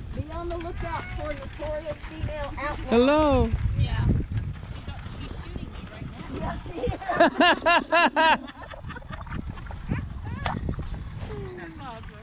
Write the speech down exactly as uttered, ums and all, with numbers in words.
Be on the lookout for notorious female outlaw. Hello. Yeah. She's shooting me right now. Yeah, she is. That's awesome.